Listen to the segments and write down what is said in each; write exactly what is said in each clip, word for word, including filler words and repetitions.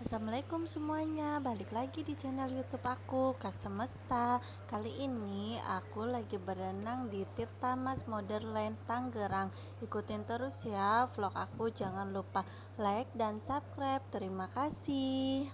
Assalamualaikum semuanya, balik lagi di channel YouTube aku, Kak Semesta. Kali ini aku lagi berenang di Tirtamas Modern Tangerang. Ikutin terus ya vlog aku, jangan lupa like dan subscribe. Terima kasih.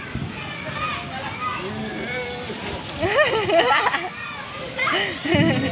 Hehehe